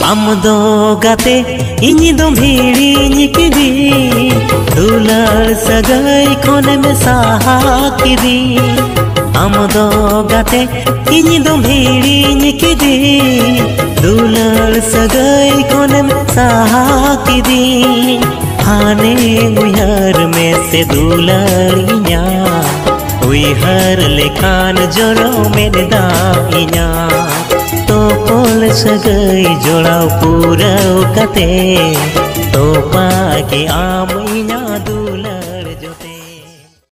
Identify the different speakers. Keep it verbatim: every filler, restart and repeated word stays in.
Speaker 1: आम दो गाते इनी दो भिड़ी किदी दुलार सगाई कोने में साहा किदी आम दो गाते इनी दो भिड़ी किदी दुलार सगाई कोने में साहा किदी हाने उयार में से दुलारिया उयार लेखान जोरो में दाइया तो पोल सगाई जोड़ाव पूरा कते तो पाके आम